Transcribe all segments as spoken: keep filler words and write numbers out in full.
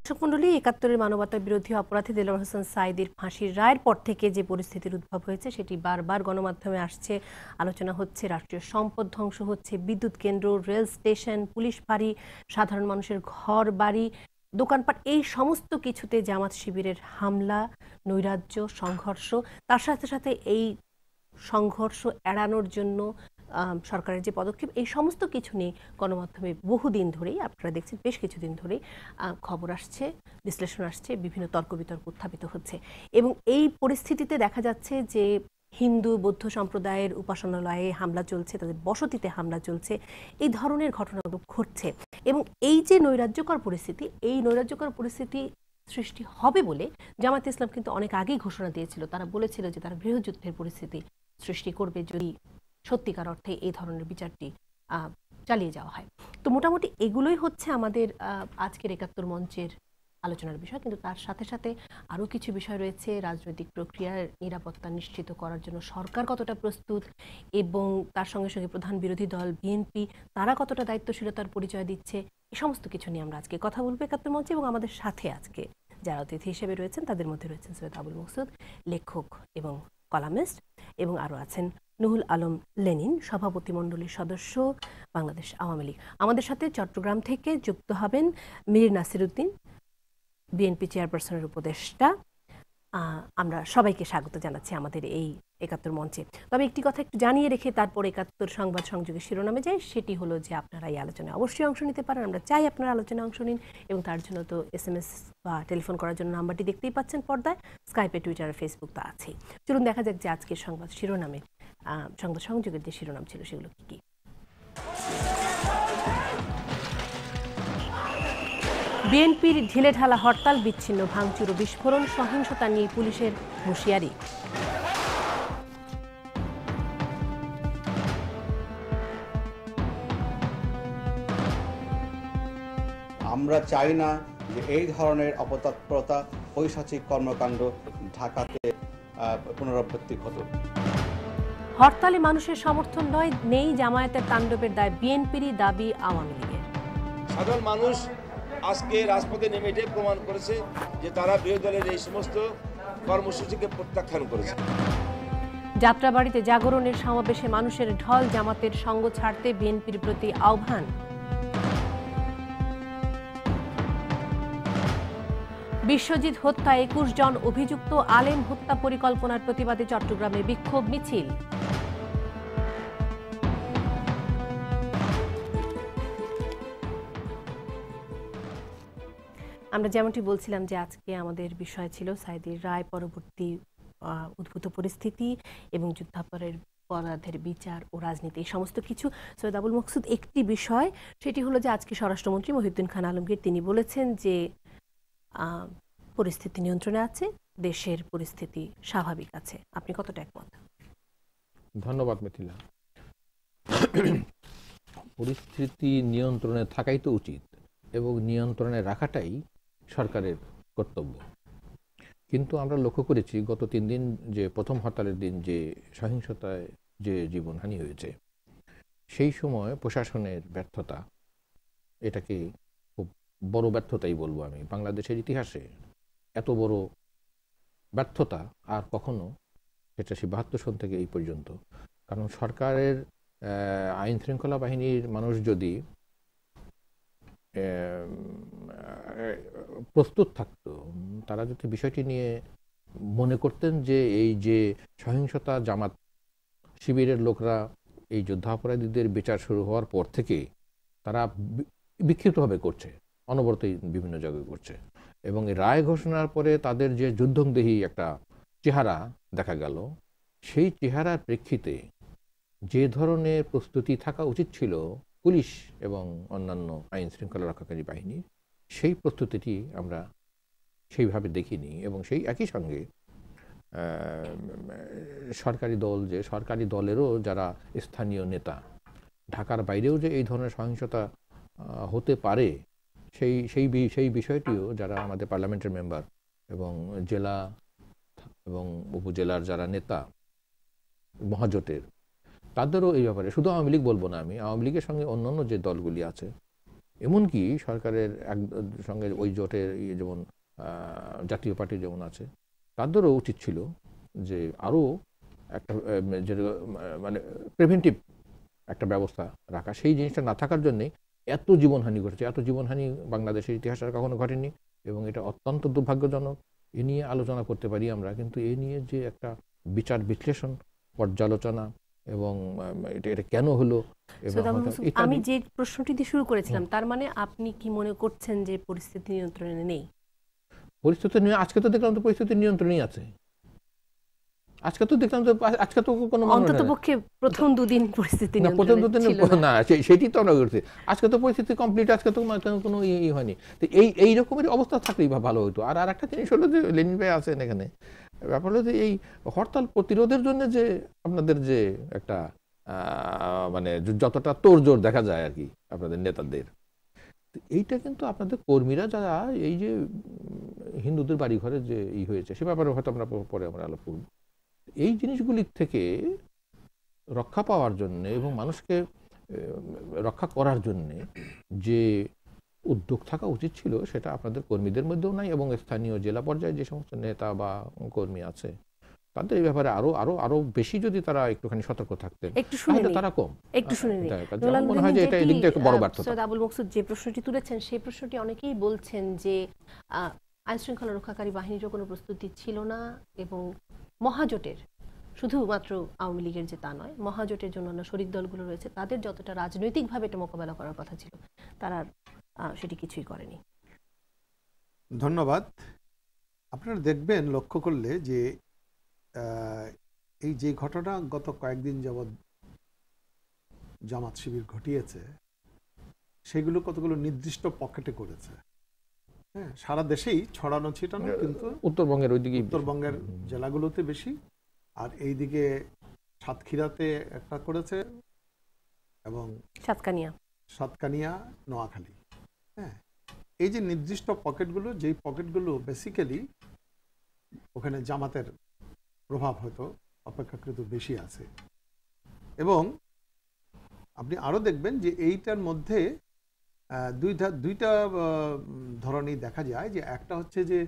দর্শক মণ্ডলী, একাত্তরের মানবতা বিরোধী অপরাধী দেলোয়ার হোসেন সাঈদীর ফাঁসির রায়ের পর থেকে যে পরিস্থিতির উদ্ভব হয়েছে সেটি বারবার গণমাধ্যমে আসছে, আলোচনা হচ্ছে। রাষ্ট্রীয় সম্পদ ধ্বংস হচ্ছে, বিদ্যুৎ কেন্দ্র, রেল স্টেশন, পুলিশ ফাঁড়ি, সাধারণ মানুষের ঘর বাড়ি, দোকানপাট, এই সমস্ত কিছুতে জামাত শিবিরের হামলা, নৈরাজ্য, সংঘর্ষ। তার সাথে সাথে এই সংঘর্ষ এড়ানোর জন্য সরকারের যে পদক্ষেপ, এই সমস্ত কিছু নিয়ে গণমাধ্যমে বহুদিন ধরেই, আপনারা দেখছেন বেশ কিছুদিন ধরেই খবর আসছে, বিশ্লেষণ আসছে, বিভিন্ন তর্ক বিতর্ক উত্থাপিত হচ্ছে। এবং এই পরিস্থিতিতে দেখা যাচ্ছে যে হিন্দু বৌদ্ধ সম্প্রদায়ের উপাসনালয়ে হামলা চলছে, তাদের বসতিতে হামলা চলছে, এই ধরনের ঘটনাগুলো ঘটছে। এবং এই যে নৈরাজ্যকর পরিস্থিতি, এই নৈরাজ্যকর পরিস্থিতি সৃষ্টি হবে বলে জামাত ইসলাম কিন্তু অনেক আগেই ঘোষণা দিয়েছিল। তারা বলেছিল যে তারা গৃহযুদ্ধের পরিস্থিতি সৃষ্টি করবে যদি সত্যিকার অর্থে এই ধরনের বিচারটি চালিয়ে যাওয়া হয়। তো মোটামুটি এগুলোই হচ্ছে আমাদের আজকের একাত্তর মঞ্চের আলোচনার বিষয়। কিন্তু তার সাথে সাথে আরও কিছু বিষয় রয়েছে। রাজনৈতিক প্রক্রিয়ার নিরাপত্তা নিশ্চিত করার জন্য সরকার কতটা প্রস্তুত, এবং তার সঙ্গে সঙ্গে প্রধান বিরোধী দল বিএনপি তারা কতটা দায়িত্বশীলতার পরিচয় দিচ্ছে, এই সমস্ত কিছু নিয়ে আমরা আজকে কথা বলবো একাত্তর মঞ্চে। এবং আমাদের সাথে আজকে যারা অতিথি হিসেবে রয়েছেন তাদের মধ্যে রয়েছেন সৈয়দ আবুল মকসুদ, লেখক এবং কলামিস্ট, এবং আরও আছেন নুহুল আলম লেনিন, সভাপতি মণ্ডলীর সদস্য, বাংলাদেশ আওয়ামী লীগ। আমাদের সাথে চট্টগ্রাম থেকে যুক্ত হবেন মীর নাসির উদ্দিন, বিএনপি চেয়ারপারসনের উপদেষ্টা। আমরা সবাইকে স্বাগত জানাচ্ছি আমাদের এই একাত্তর মঞ্চে। তবে একটি কথা একটু জানিয়ে রেখে তারপর একাত্তর সংবাদ সংযোগের শিরোনামে যাই, সেটি হলো যে আপনারা এই আলোচনায় অবশ্যই অংশ নিতে পারেন। আমরা চাই আপনারা আলোচনায় অংশ নিন, এবং তার জন্য তো এস এম এস বা টেলিফোন করার জন্য নাম্বারটি দেখতেই পাচ্ছেন পর্দায়, স্কাইপে, টুইটারে, ফেসবুক তো আছেই। চলুন দেখা যাক যে আজকের সংবাদ শিরোনামে সংবাদ সংযোগের যে শিরোনাম ছিল সেগুলো কি কি। বিএনপির ঢিলেঢালা হরতাল, বিচ্ছিন্ন ভাঙচুর ও বিস্ফোরণ, সহিংসতা নিয়ে পুলিশের হুঁশিয়ারি। আমরা চাই না যে এই ধরনের অপতৎপরতা, পৈশাচিক কর্মকাণ্ড ঢাকাতে পুনরাবৃত্তি ঘটুক। হরতালে মানুষের সমর্থন নয়, নেই জামায়াতের তাণ্ডবের দায় বিএনপিরই দাবি আওয়ামী লীগের। সাধারণ মানুষ আজকে রাজপথে নেমে এটাই প্রমাণ করেছে যে তারা বিরোধী দলের এই সমস্ত কর্মসূচিকে প্রত্যাখ্যান করেছে। যাত্রাবাড়িতে জাগরণের সমাবেশে মানুষের ঢল, জামাতের সঙ্গ ছাড়তে বিএনপির প্রতি আহ্বান। বিশ্বজিৎ হত্যা, একুশ জন অভিযুক্ত, আলেম হত্যা পরিকল্পনার প্রতিবাদে চট্টগ্রামে বিক্ষোভ মিছিল। আমরা যেমনটি বলছিলাম যে আজকে আমাদের বিষয় ছিল সাঈদীর রায় পরবর্তী উদ্ভূত পরিস্থিতি এবং যুদ্ধাপরাধের বিচার ও রাজনীতি, এই সমস্ত কিছু। সৈয়দ আবুল মকসুদ, একটি বিষয় সেটি হলো যে আজকে স্বরাষ্ট্রমন্ত্রী মহিউদ্দিন খান আলমগীর তিনি বলেছেন যে পরিস্থিতি নিয়ন্ত্রণে আছে, দেশের পরিস্থিতি স্বাভাবিক আছে। আপনি কতটা একমত? ধন্যবাদ মিথিলা। পরিস্থিতি নিয়ন্ত্রণে থাকাই তো উচিত, এবং নিয়ন্ত্রণে রাখাটাই সরকারের কর্তব্য। কিন্তু আমরা লক্ষ্য করেছি গত তিন দিন যে প্রথম হরতালের দিন যে সহিংসতায় যে জীবনহানি হয়েছে, সেই সময় প্রশাসনের ব্যর্থতা, এটাকে খুব বড় ব্যর্থতাই বলবো আমি। বাংলাদেশের ইতিহাসে এত বড় ব্যর্থতা আর কখনো, সেটা সে বাহাত্তর সন থেকে এই পর্যন্ত। কারণ সরকারের আইন শৃঙ্খলা বাহিনীর মানুষ যদি প্রস্তুত থাকতো, তারা যদি বিষয়টি নিয়ে মনে করতেন যে এই যে সহিংসতা জামাত শিবিরের লোকরা এই যুদ্ধাপরাধীদের বিচার শুরু হওয়ার পর থেকে তারা বিক্ষিপ্তভাবে করছে, অনবরতই বিভিন্ন জায়গায় করছে, এবং এই রায় ঘোষণার পরে তাদের যে যুদ্ধংদেহী একটা চেহারা দেখা গেল, সেই চেহারার প্রেক্ষিতে যে ধরনের প্রস্তুতি থাকা উচিত ছিল পুলিশ এবং অন্যান্য আইন শৃঙ্খলা রক্ষাকারী বাহিনীর, সেই প্রস্তুতিটি আমরা সেইভাবে দেখিনি। এবং সেই একই সঙ্গে সরকারি দল, যে সরকারি দলেরও যারা স্থানীয় নেতা, ঢাকার বাইরেও যে এই ধরনের সহিংসতা হতে পারে, সেই সেই সেই বিষয়টিও যারা আমাদের পার্লামেন্টের মেম্বার এবং জেলা এবং উপজেলার যারা নেতা মহাজোটের, তাদেরও এই ব্যাপারে, শুধু আওয়ামী লীগ বলবো না আমি, আওয়ামী লীগের সঙ্গে অন্যান্য যে দলগুলি আছে এমনকি সরকারের এক সঙ্গে ওই জোটের ইয়ে যেমন জাতীয় পার্টি যেমন আছে, তাদেরও উচিত ছিল যে আরও একটা যে মানে প্রিভেন্টিভ একটা ব্যবস্থা রাখা। সেই জিনিসটা না থাকার জন্যে এত জীবনহানি ঘটেছে। এত জীবনহানি বাংলাদেশের ইতিহাসে আর কখনো ঘটেনি এবং এটা অত্যন্ত দুর্ভাগ্যজনক। এ নিয়ে আলোচনা করতে পারি আমরা, কিন্তু এ নিয়ে যে একটা বিচার বিশ্লেষণ, পর্যালোচনা এবং এটা এটা কেন হলো, আমি যে প্রশ্নটি দিয়ে শুরু করেছিলাম, তার মানে আপনি কি মনে করছেন যে পরিস্থিতি নিয়ন্ত্রণে নেই? পরিস্থিতি নিয়ে আজকে তো দেখলাম তো পরিস্থিতি নিয়ন্ত্রণেই আছে। আজকে তো দেখলাম তো আজকে তো কোনো অন্ততপক্ষে প্রথম দুদিন পরিস্থিতি না, প্রথম দুদিন না, সেটি তো আমরা করছি। আজকে তো পরিস্থিতি কমপ্লিট, আজকে তো কোনো ই হয়নি। তো এই এই রকমের অবস্থা থাকলেই ভালো হতো। আর আর একটা জিনিস হলো যে লেনিন ভাই আছেন এখানে, ব্যাপার হলো যে এই হরতাল প্রতিরোধের জন্য যে আপনাদের যে একটা মানে যতটা তোড়জোড় দেখা যায় আর কি আপনাদের নেতাদের, এইটা কিন্তু আপনাদের কর্মীরা যারা এই যে হিন্দুদের বাড়ি ঘরে যে ই হয়েছে সে ব্যাপারে হয়তো আমরা পরে আমরা আলোপ করব। এই জিনিসগুলির থেকে রক্ষা পাওয়ার জন্য এবং মানুষকে রক্ষা করার জন্য যে উদ্যোগ থাকা উচিত ছিল সেটা আপনাদের কর্মীদের মধ্যেও নাই, এবং স্থানীয় জেলা পর্যায়ে যে সমস্ত নেতা বা কর্মী আছে তাদের এই ব্যাপারে আরো আরো আরো বেশি যদি তারা একটুখানি সতর্ক থাকতেন তাহলে তারা কম একটু শুনে নিই। মনে হয় যে এটা এদিক থেকে বড় ব্যর্থতা। সৈয়দ আবুল মকসুদ যে প্রশ্নটি তুলেছেন সেই প্রশ্নটি অনেকেই বলছেন যে আইন শৃঙ্খলা রক্ষাকারী বাহিনীরও কোনো প্রস্তুতি ছিল না, এবং মহাজোটের শুধুমাত্র আওয়ামী লীগের যে তা নয়, মহাজোটের জন্য অন্য শরিক দলগুলো রয়েছে তাদের যতটা রাজনৈতিকভাবে এটা মোকাবেলা করার কথা ছিল তারা সেটি কিছুই করেনি। ধন্যবাদ। আপনারা দেখবেন লক্ষ্য করলে যে এই যে ঘটনা গত কয়েকদিন যাবৎ জামাত শিবির ঘটিয়েছে সেগুলো কতগুলো নির্দিষ্ট পকেটে করেছে। হ্যাঁ, সারা দেশেই ছড়ানো ছিটানো, কিন্তু উত্তরবঙ্গের ওইদিকে উত্তরবঙ্গের জেলাগুলোতে বেশি। আর এইদিকে সাতক্ষীরাতে একটা করেছে এবং সাতকানিয়া সাতকানিয়া নোয়াখালী। হ্যাঁ, এই যে নির্দিষ্ট পকেটগুলো, যেই পকেটগুলো বেসিক্যালি ওখানে জামাতের প্রভাব হয়তো অপেক্ষাকৃত বেশি আছে। এবং আপনি আরও দেখবেন যে এইটার মধ্যে দুইটা দুইটা ধরনই দেখা যায়। যে একটা হচ্ছে যে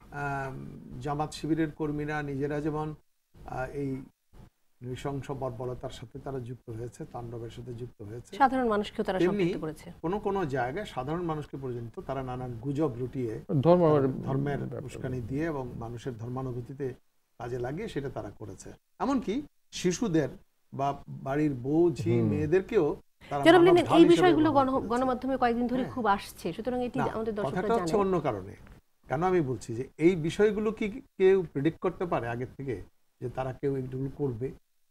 জামাত শিবিরের কর্মীরা নিজেরা যেমন এই নৃশংস বর্বরতার সাথে তারা যুক্ত হয়েছে, তাণ্ডবের সাথে যুক্ত হয়েছে, সাধারণ মানুষকেও তারা সম্পৃক্ত করেছে। কোনো কোনো জায়গায় সাধারণ মানুষকে পর্যন্ত তারা নানান গুজব রুটিয়ে ধর্মের উস্কানি দিয়ে এবং মানুষের ধর্মানুভূতিতে কাজে লাগিয়ে সেটা তারা করেছে। এমনকি শিশুদের বা বাড়ির বউ ঝি মেয়েদেরকেও এই বিষয়গুলো গণমাধ্যমে কয়েকদিন ধরে খুব আসছে। সুতরাং এটি আমাদের দর্শকরা জানে। হচ্ছে অন্য কারণে। কেন আমি বলছি যে এই বিষয়গুলো কি কেউ প্রেডিক্ট করতে পারে আগে থেকে যে তারা কেউ এগুলো করবে?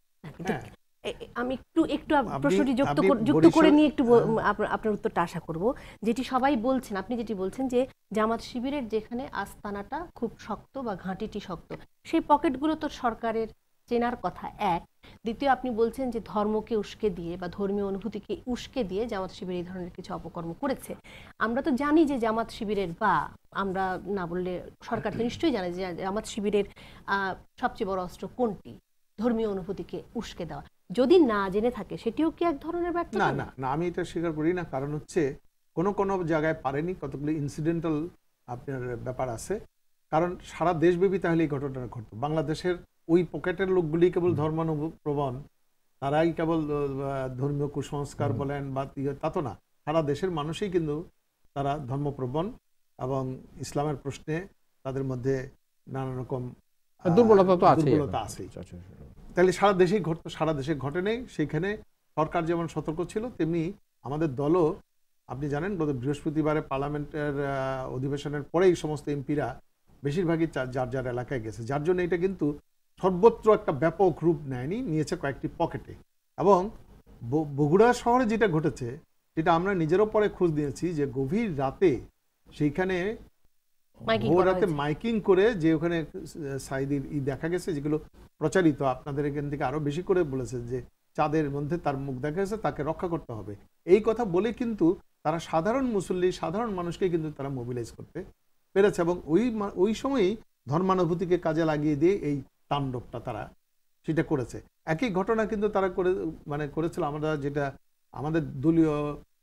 আমি একটু একটু প্রশ্নটি যুক্ত যুক্ত করে নিয়ে একটু আপনার উত্তরটা আশা করব। যেটি সবাই বলছেন, আপনি যেটি বলছেন যে জামাত শিবিরের যেখানে আস্তানাটা খুব শক্ত বা ঘাঁটিটি শক্ত, সেই পকেটগুলো তো সরকারের চেনার কথা এক। দ্বিতীয়, আপনি বলছেন যে ধর্মকে উস্কে দিয়ে বা ধর্মীয় অনুভূতিকে উস্কে দিয়ে জামাত শিবির এই ধরনের কিছু অপকর্ম করেছে। আমরা তো জানি যে জামাত শিবিরের, বা আমরা না বললে সরকার তো নিশ্চয়ই জানে যে জামাত শিবিরের সবচেয়ে বড় অস্ত্র কোনটি? ধর্মীয় অনুভূতিকে উস্কে দেওয়া। যদি না জেনে থাকে সেটিও কি এক ধরনের ব্যর্থতা? না না না, আমি এটা স্বীকার করি না। কারণ হচ্ছে কোনো কোনো জায়গায় পারেনি, কতগুলো ইনসিডেন্টাল আপনার ব্যাপার আছে। কারণ সারা দেশব্যাপী তাহলে এই ঘটনাটা ঘটতো। বাংলাদেশের ওই পকেটের লোকগুলি কেবল ধর্মানুপ্রবণ, তারাই কেবল ধর্মীয় কুসংস্কার বলেন বা তা তো না, সারা দেশের মানুষই কিন্তু তারা ধর্মপ্রবণ এবং ইসলামের প্রশ্নে তাদের মধ্যে নানা রকম দুর্বলতা তো আছে। তাহলে সারা দেশেই ঘটতো, সারা দেশে ঘটে নেই। সেইখানে সরকার যেমন সতর্ক ছিল, তেমনি আমাদের দলও, আপনি জানেন গত বৃহস্পতিবারে পার্লামেন্টের অধিবেশনের পরেই সমস্ত এমপিরা বেশিরভাগই যার যার এলাকায় গেছে, যার জন্য এটা কিন্তু সর্বত্র একটা ব্যাপক রূপ নেয়নি, নিয়েছে কয়েকটি পকেটে। এবং বগুড়া শহরে যেটা ঘটেছে সেটা আমরা নিজেরও পরে খোঁজ দিয়েছি যে গভীর রাতে সেইখানে ভোর রাতে মাইকিং করে যে ওখানে সাইদির ই দেখা গেছে, যেগুলো প্রচারিত, আপনাদের এখান থেকে আরো বেশি করে বলেছে যে চাঁদের মধ্যে তার মুখ দেখা গেছে, তাকে রক্ষা করতে হবে। এই কথা বলে কিন্তু তারা সাধারণ মুসল্লি, সাধারণ মানুষকে কিন্তু তারা মোবিলাইজ করতে পেরেছে। এবং ওই ওই সময়ই ধর্মানুভূতিকে কাজে লাগিয়ে দিয়ে এই তাণ্ডবটা তারা সেটা করেছে। একই ঘটনা কিন্তু তারা করে মানে করেছিল আমরা, যেটা আমাদের দলীয়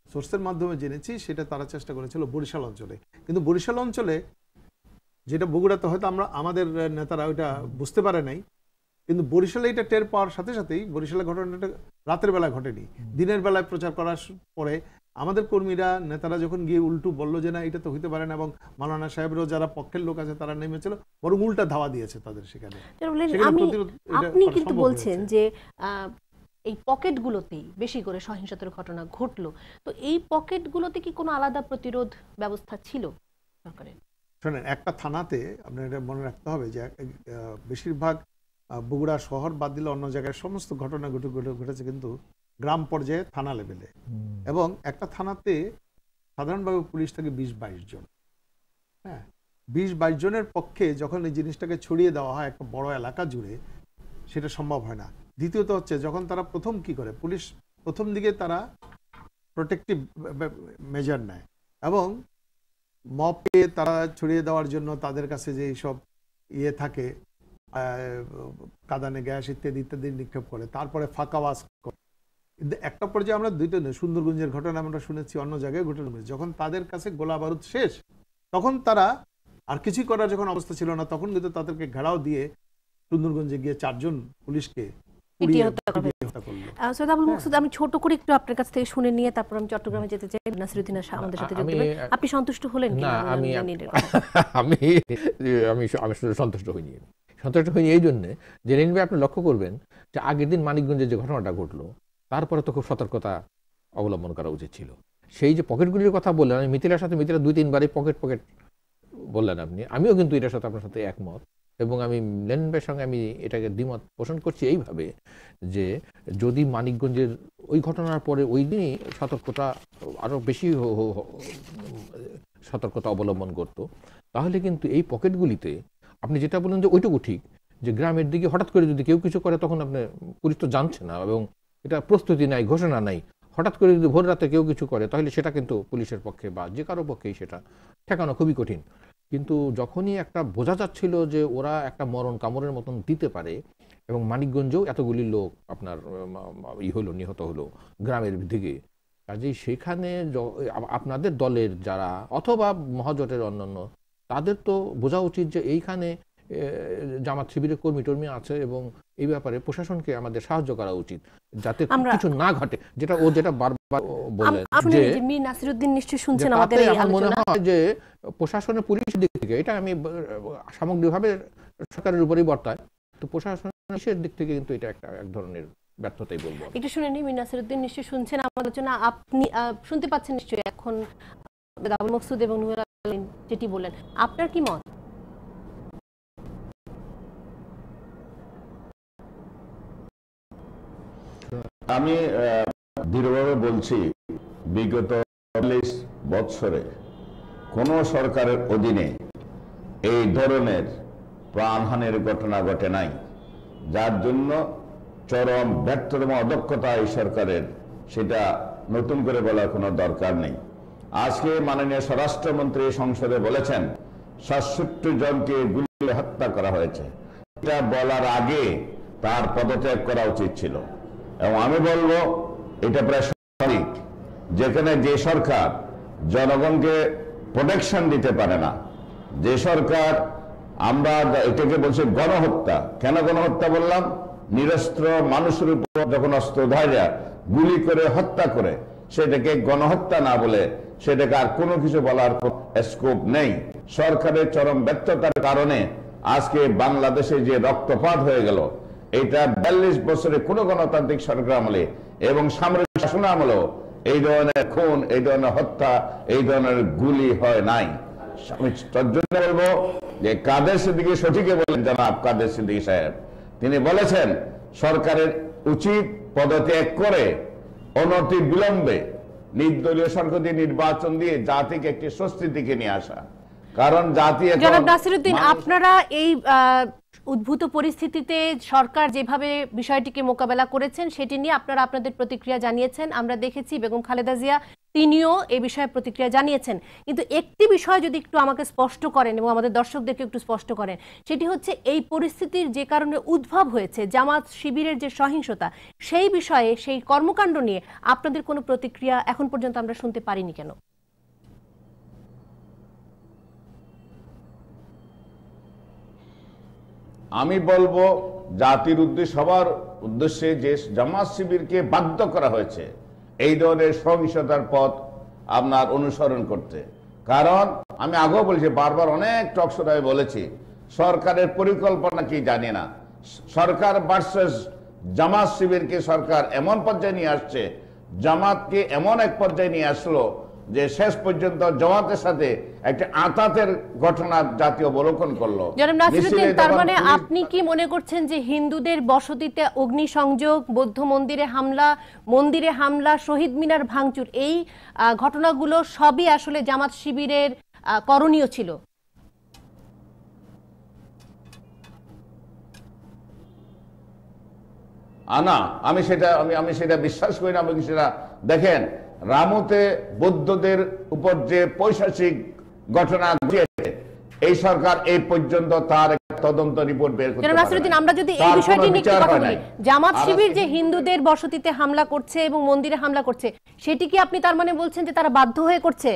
সোর্সের মাধ্যমে জেনেছি সেটা তারা চেষ্টা করেছিল বরিশাল অঞ্চলে, কিন্তু বরিশাল অঞ্চলে যেটা বগুড়াতে হয়তো আমরা আমাদের নেতারা ওইটা বুঝতে পারে নাই, কিন্তু বরিশালে এটা টের পাওয়ার সাথে সাথেই বরিশালের ঘটনাটা রাতের বেলা ঘটেনি, দিনের বেলায় প্রচার করার পরে আমাদের কর্মীরা নেতারা যখন গিয়ে উল্টো বললো যে না এটা তো হইতে পারে না, এবং মাওলানা সাহেবেরও যারা পক্ষের লোক আছে তারা নেমেছিল, বরং উল্টা ধাওয়া দিয়েছে তাদের সেখানে। আপনি কিন্তু বলছেন যে এই পকেটগুলোতেই বেশি করে সহিংসতার ঘটনা ঘটলো, তো এই পকেটগুলোতে কি কোনো আলাদা প্রতিরোধ ব্যবস্থা ছিল সরকারের? শোনেন, একটা থানাতে আপনার এটা মনে রাখতে হবে যে বেশিরভাগ বগুড়া শহর বাদ দিলে অন্য জায়গায় সমস্ত ঘটনা ঘটে ঘটেছে কিন্তু গ্রাম পর্যায়ে থানা লেভেলে, এবং একটা থানাতে সাধারণভাবে পুলিশ থাকে বিশ বাইশ জন। হ্যাঁ, বিশ বাইশ জনের পক্ষে যখন এই জিনিসটাকে ছড়িয়ে দেওয়া হয় একটা বড় এলাকা জুড়ে, সেটা সম্ভব হয় না। দ্বিতীয়ত হচ্ছে যখন তারা প্রথম কি করে, পুলিশ প্রথম দিকে তারা প্রোটেক্টিভ মেজার নেয় এবং মপকে তারা ছড়িয়ে দেওয়ার জন্য তাদের কাছে যে সব ইয়ে থাকে, কাদানে গ্যাস ইত্যাদি ইত্যাদি নিক্ষেপ করে, তারপরে ফাঁকাওয়াজ করে। কিন্তু একটা পর্যায়ে আমরা দুইটা নেই, সুন্দরগঞ্জের ঘটনা আমরা শুনেছি, অন্য জায়গায় ঘটনা, যখন তাদের কাছে গোলা বারুদ শেষ তখন তারা আর কিছুই করার যখন অবস্থা ছিল না, তখন কিন্তু তাদেরকে ঘেরাও দিয়ে সুন্দরগঞ্জে গিয়ে চারজন পুলিশকে আমি ছোট করে একটু আপনার কাছ থেকে শুনে নিয়ে তারপর আমি চট্টগ্রামে যেতে চাই। নাসিরউদ্দিন আমাদের সাথে যোগ দেবেন। আপনি সন্তুষ্ট হলেন না? আমি আমি আমি আমি সন্তুষ্ট হইনি। সন্তুষ্ট হইনি এই জন্যে যে রেনবে আপনি লক্ষ্য করবেন যে আগের দিন মানিকগঞ্জে যে ঘটনাটা ঘটলো তারপরে তো খুব সতর্কতা অবলম্বন করা উচিত ছিল। সেই যে পকেটগুলির কথা বললেন, আমি মিথিলার সাথে মিথিলা দুই তিনবারই পকেট পকেট বললেন আপনি, আমিও কিন্তু এটার সাথে আপনার সাথে একমত, এবং আমি লেনবের সঙ্গে আমি এটাকে দ্বিমত পোষণ করছি এইভাবে যে যদি মানিকগঞ্জের ওই ঘটনার পরে ওই দিনই সতর্কতা আরও বেশি সতর্কতা অবলম্বন করতো, তাহলে কিন্তু এই পকেটগুলিতে আপনি যেটা বলেন যে ওইটুকু ঠিক, যে গ্রামের দিকে হঠাৎ করে যদি কেউ কিছু করে তখন আপনি পুলিশ তো জানছে না এবং এটা প্রস্তুতি নাই, ঘোষণা নাই, হঠাৎ করে যদি ভোর রাতে কেউ কিছু করে তাহলে সেটা কিন্তু পুলিশের পক্ষে বা যে কারো পক্ষেই সেটা ঠেকানো খুবই কঠিন। কিন্তু যখনই একটা বোঝা যাচ্ছিল যে ওরা একটা মরণ কামড়ের মতন দিতে পারে, এবং মানিকগঞ্জেও এতগুলি লোক আপনার ই হলো, নিহত হলো গ্রামের দিকে, কাজেই সেখানে আপনাদের দলের যারা অথবা মহাজোটের অন্যান্য তাদের তো বোঝা উচিত যে এইখানে জামাত শিবিরের কর্মী টর্মী আছে এবং এই ব্যাপারে প্রশাসনকে আমাদের সাহায্য করা উচিত যাতে কিছু না ঘটে, যেটা ও যেটা বারবার বলেন যে মীর নাসিরউদ্দিন নিশ্চয়ই শুনছেন আমাদের এই আলোচনা। মনে হয় যে প্রশাসনের পুলিশের দিক থেকে, এটা আমি সামগ্রিকভাবে সরকারের উপরেই বর্তায়, তো প্রশাসনের দিক থেকে কিন্তু এটা একটা এক ধরনের ব্যর্থতাই বলবো। একটু শুনে নিই, মীর নাসিরউদ্দিন নিশ্চয়ই শুনছেন আমাদের আলোচনা, আপনি শুনতে পাচ্ছেন নিশ্চয়ই এখন আবুল মকসুদ এবং নুরুল আলীম যেটি বললেন, আপনার কি মত? আমি দৃঢ়ভাবে বলছি, বিগত চল্লিশ বৎসরে কোন সরকারের অধীনে এই ধরনের প্রাণহানির ঘটনা ঘটে নাই, যার জন্য চরম ব্যর্থতম অদক্ষতা এই সরকারের, সেটা নতুন করে বলার কোনো দরকার নেই। আজকে মাননীয় স্বরাষ্ট্রমন্ত্রী সংসদে বলেছেন সাতষট্টি জনকে গুলি হত্যা করা হয়েছে, এটা বলার আগে তার পদত্যাগ করা উচিত ছিল। এবং আমি বলবো এটা প্রায় স্বাভাবিক, যেখানে যে সরকার জনগণকে প্রোটেকশন দিতে পারে না, যে সরকার, আমরা এটাকে বলছি গণহত্যা। কেন গণহত্যা বললাম? নিরস্ত্র মানুষের উপর যখন অস্ত্রধারীরা গুলি করে হত্যা করে, সেটাকে গণহত্যা না বলে সেটাকে আর কোনো কিছু বলার স্কোপ নেই। সরকারের চরম ব্যর্থতার কারণে আজকে বাংলাদেশে যে রক্তপাত হয়ে গেল, এটা বিয়াল্লিশ বছরে কোন গণতান্ত্রিক সরকার আমলে এবং সামরিক শাসন আমলেও এই ধরনের খুন, এই ধরনের হত্যা, এই ধরনের গুলি হয় নাই। আমি তর্জন্য বলবো যে কাদের সিদ্দিকী সঠিক বলেন, জনাব কাদের সিদ্দিকী সাহেব, তিনি বলেছেন সরকারের উচিত পদত্যাগ করে অনতি বিলম্বে নির্দলীয় সরকার দিয়ে নির্বাচন দিয়ে জাতিকে একটি স্বস্তির দিকে নিয়ে আসা। কারণ জাতি, জনাব নাসিরউদ্দিন, আপনারা এই উদ্ভূত পরিস্থিতিতে সরকার যেভাবে বিষয়টিকে মোকাবেলা করেছেন সেটি নিয়ে আপনারা আপনাদের প্রতিক্রিয়া জানিয়েছেন। আমরা দেখেছি বেগম খালেদা জিয়া তিনিও এ বিষয়ে প্রতিক্রিয়া জানিয়েছেন। কিন্তু একটি বিষয় যদি একটু আমাকে স্পষ্ট করেন এবং আমাদের দর্শকদেরকে একটু স্পষ্ট করেন, সেটি হচ্ছে এই পরিস্থিতির যে কারণে উদ্ভব হয়েছে জামাত শিবিরের যে সহিংসতা, সেই বিষয়ে সেই কর্মকাণ্ড নিয়ে আপনাদের কোনো প্রতিক্রিয়া এখন পর্যন্ত আমরা শুনতে পারিনি কেন? আমি বলবো জাতির উদ্দেশ্যে, সবার উদ্দেশ্যে, যে জামাত শিবিরকে বাধ্য করা হয়েছে এই ধরনের সহিংসতার পথ আপনার অনুসরণ করতে। কারণ আমি আগেও বলেছি, বারবার অনেক টকশোতে আমি বলেছি, সরকারের পরিকল্পনা কি জানি না। সরকার ভার্সেস জামাত শিবিরকে সরকার এমন পর্যায়ে নিয়ে আসছে, জামাতকে এমন এক পর্যায়ে নিয়ে আসলো যে শেষ পর্যন্ত জামাতের সাথে একটা আঁতাতের ঘটনা জাতীয় অবলোকন করলো। জনাব নাসিরউদ্দিন, তার মানে আপনি কি মনে করছেন যে হিন্দুদের বসতিতে অগ্নিসংযোগ, বৌদ্ধ মন্দিরে হামলা, মন্দিরে হামলা, শহীদ মিনার ভাঙচুর, এই ঘটনাগুলো সবই আসলে জামাত শিবিরের করণীয় ছিল? আনা আমি সেটা আমি আমি সেটা বিশ্বাস করি না। এবং সেটা দেখেন, রামুতে বৌদ্ধদের উপর যে পৈশাচিক ঘটনা ঘটিয়েছে, এই সরকার এই পর্যন্ত তার তদন্ত রিপোর্ট বের করতে পারে না। আমরা যদি এই বিষয়টি নিয়ে কথা বলি, জামাত শিবির যে হিন্দুদের বসতিতে হামলা করছে এবং মন্দিরে হামলা করছে, সেটি কি আপনি তার মানে বলছেন যে তারা বাধ্য হয়ে করছে?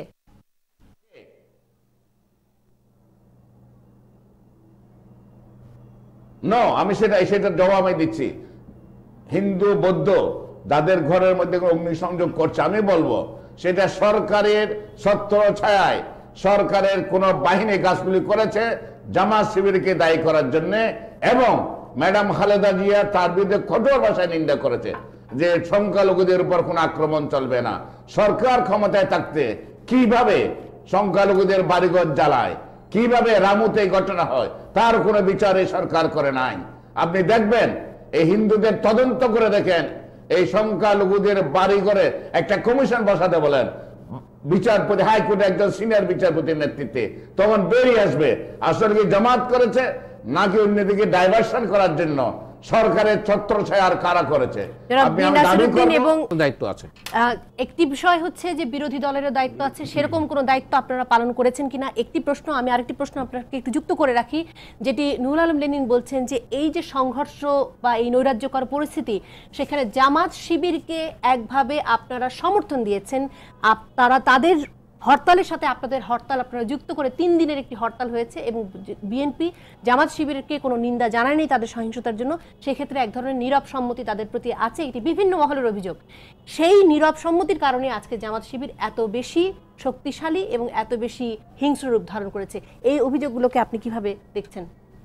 নো, আমি সেটা সেটার জবাব আমি দিচ্ছি। হিন্দু বৌদ্ধ যাদের ঘরের মধ্যে অগ্নিসংযোগ করছে, আমি বলবো সেটা সরকারের ছত্র ছায়ায় সরকারের কোন বাহিনী গাছগুলি করেছে জামাত শিবিরকে দায়ী করার জন্য। এবং ম্যাডাম খালেদা জিয়া তার বিরুদ্ধে কঠোর ভাষায় নিন্দা করেছে যে সংখ্যালঘুদের উপর কোন আক্রমণ চলবে না। সরকার ক্ষমতায় থাকতে কিভাবে সংখ্যালঘুদের বাড়িঘর জ্বালায়, কিভাবে রামুতে ঘটনা হয়, তার কোনো বিচার এই সরকার করে নাই। আপনি দেখবেন, এই হিন্দুদের তদন্ত করে দেখেন, এই সংখ্যালঘুদের বাড়ি ঘরে একটা কমিশন বসাতে বলেন বিচারপতি, হাইকোর্টে একজন সিনিয়র বিচারপতির নেতৃত্বে, তখন বেরিয়ে আসবে আসলে কি জামাত করেছে নাকি অন্যদিকে ডাইভার্সন করার জন্য সরকারের ছত্রছায়া কারা করেছে। দায়িত্ব আছে। একটি বিষয় হচ্ছে যে বিরোধী দলেরও দায়িত্ব আছে, সেরকম কোনো দায়িত্ব আপনারা পালন করেছেন কিনা একটি প্রশ্ন। আমি আরেকটি প্রশ্ন আপনাকে একটু যুক্ত করে রাখি, যেটি নুরুল আলম লেনিন বলছেন যে এই যে সংঘর্ষ বা এই নৈরাজ্যকর পরিস্থিতি, সেখানে জামাত শিবিরকে একভাবে আপনারা সমর্থন দিয়েছেন, তারা তাদের হরতালের সাথে আপনাদের হরতাল আপনারা যুক্ত করে তিন দিনের একটি হরতাল হয়েছে এবং বিএনপি জামাত শিবিরকে কোনো নিন্দা জানায়নি তাদের সহিংসতার জন্য। সেক্ষেত্রে এক ধরনের নীরব সম্মতি তাদের প্রতি আছে, এটি বিভিন্ন মহলের অভিযোগ। সেই নীরব সম্মতির কারণে আজকে জামাত শিবির এত বেশি শক্তিশালী এবং এত বেশি হিংস্র রূপ ধারণ করেছে। এই অভিযোগগুলোকে আপনি কিভাবে দেখছেন?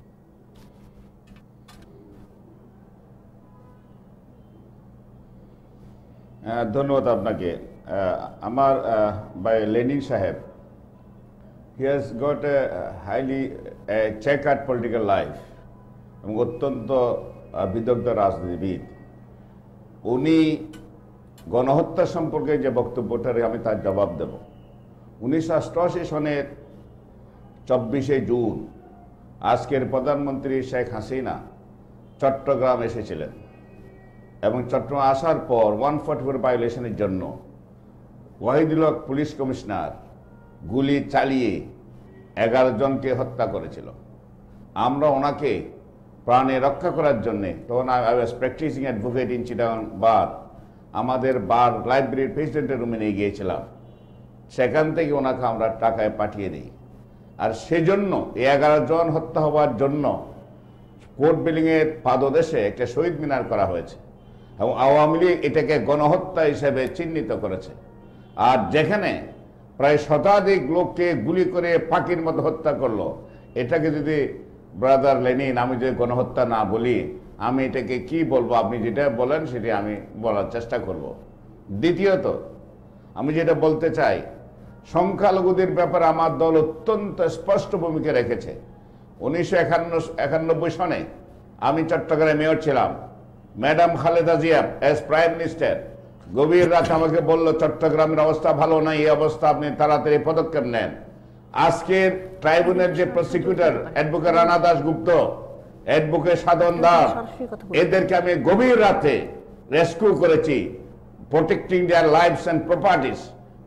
ধন্যবাদ আপনাকে। আমার বাই লেনিন সাহেব, he has got a highly chequered political life এবং অত্যন্ত বিদগ্ধ রাজনীতিবিদ। উনি গণহত্যা সম্পর্কে যে বক্তব্যটারে আমি তার জবাব দেব। উনিশশো অষ্টআশি সনের চব্বিশে জুন আজকের প্রধানমন্ত্রী শেখ হাসিনা চট্টগ্রাম এসেছিলেন এবং চট্টগ্রাম আসার পর ওয়ান ফর্টি ফোর ভায়োলেশনের জন্য ওয়াহিদুল হক পুলিশ কমিশনার গুলি চালিয়ে এগারো জনকে হত্যা করেছিল। আমরা ওনাকে প্রাণে রক্ষা করার জন্যে, তখন I was practising advocate in Chittagong bar, আমাদের বার লাইব্রেরির প্রেসিডেন্টের রুমে নিয়ে গিয়েছিলাম। সেখান থেকে ওনাকে আমরা টাকায় পাঠিয়ে দিই। আর সেজন্য এই এগারো জন হত্যা হওয়ার জন্য কোর্ট বিল্ডিংয়ের পাদদেশে একটা শহীদ মিনার করা হয়েছে এবং আওয়ামী লীগ এটাকে গণহত্যা হিসেবে চিহ্নিত করেছে। আর যেখানে প্রায় শতাধিক লোককে গুলি করে পাখির মতো হত্যা করলো, এটাকে যদি ব্রাদার লেনিন আমি যদি গণহত্যা না বলি, আমি এটাকে কি বলবো? আপনি যেটা বলেন সেটি আমি বলার চেষ্টা করব। দ্বিতীয়ত, আমি যেটা বলতে চাই, সংখ্যালঘুদের ব্যাপারে আমার দল অত্যন্ত স্পষ্ট ভূমিকা রেখেছে। উনিশশো একান্ন একানব্বই সনে আমি চট্টগ্রামে মেয়র ছিলাম। Madam Khaleda Zia as prime minister গভীর রাত আমাকে বলল, চট্টগ্রামের অবস্থা ভালো নাই, এই অবস্থা আপনি তাড়াতাড়ি পদক্ষেপ নেন। আজকের ট্রাইব্যুনাল যে prosecutor advocate Rana Dasgupta, advocate Sadhan Das, এদেরকে আমি গভীর রাতে রেস্কিউ করেছি, protecting their lives and properties.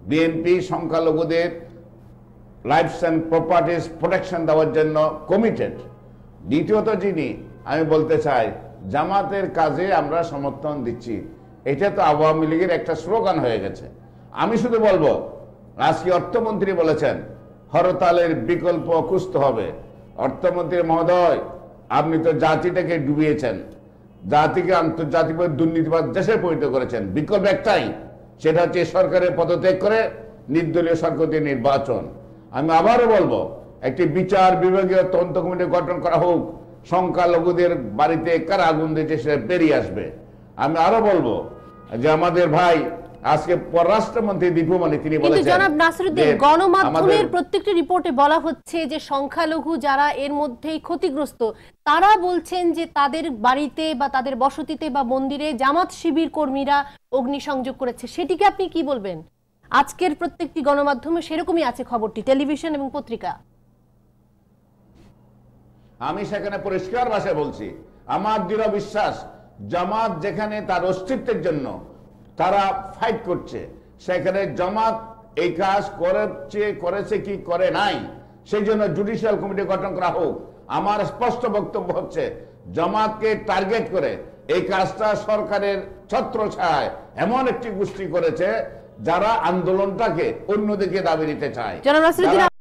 BNP সংখ্যালঘুদের লাইফস অ্যান্ড প্রপার্টিজ প্রোটেকশন দেওয়ার জন্য কমিটেড। দ্বিতীয়ত যিনি আমি বলতে চাই জামাতের কাজে আমরা সমর্থন দিচ্ছি, এটা তো আওয়ামী লীগের একটা স্লোগান হয়ে গেছে। আমি শুধু বলবো আজকে অর্থমন্ত্রী বলেছেন হরতালের বিকল্প খুঁজতে হবে। অর্থমন্ত্রী মহোদয়, আপনি তো জাতিটাকে ডুবিয়েছেন, জাতিকে আন্তর্জাতিক দুর্নীতিবাদ দেশে পরিণত করেছেন। বিকল্প একটাই, সেটা হচ্ছে সরকারের পদত্যাগ করে নির্দলীয় সরকারের নির্বাচন। আমি আবারও বলবো একটি বিচার বিভাগীয় তদন্ত কমিটি গঠন করা হোক, সংখ্যালঘুদের বাড়িতে কারা আগুন দিয়েছে সেটা বেরিয়ে আসবে। আমি আরো বলবো যে আমাদের ভাই আজকে পররাষ্ট্রমন্ত্রী দীপুমণি তিনি বলেছেন, জনাব নাসিরউদ্দিন, গণমাধ্যমের প্রত্যেকটি রিপোর্টে বলা হচ্ছে যে সংখ্যালঘু যারা এর মধ্যেই ক্ষতিগ্রস্ত তারা বলছেন যে তাদের বাড়িতে বা তাদের বসতিতে বা মন্দিরে জামাত শিবির কর্মীরা অগ্নিসংযোগ করেছে, সেটিকে আপনি কি বলবেন? আজকের প্রত্যেকটি গণমাধ্যমে সেরকমই আছে খবরটি, টেলিভিশন এবং পত্রিকা। আমি সেখানে পরিষ্কার ভাষায় বলছি, আমার দৃঢ় বিশ্বাস জামাত যেখানে তার অস্তিত্বের জন্য তারা ফাইট করছে, সেখানে জামাত এই কাজ করেছে করেছে কি করে নাই, সেই জন্য জুডিশিয়াল কমিটি গঠন করা হোক। আমার স্পষ্ট বক্তব্য হচ্ছে জামাতকে টার্গেট করে এই কাজটা সরকারের ছত্রছায়ায় এমন একটি গোষ্ঠী করেছে যারা আন্দোলনটাকে অন্যদিকে দাবি নিতে চায়।